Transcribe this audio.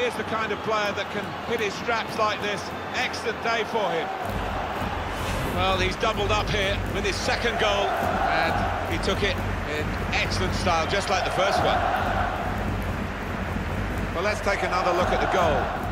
is the kind of player that can hit his straps like this. Excellent day for him. Well, he's doubled up here with his second goal, and he took it in excellent style, just like the first one. Well, let's take another look at the goal.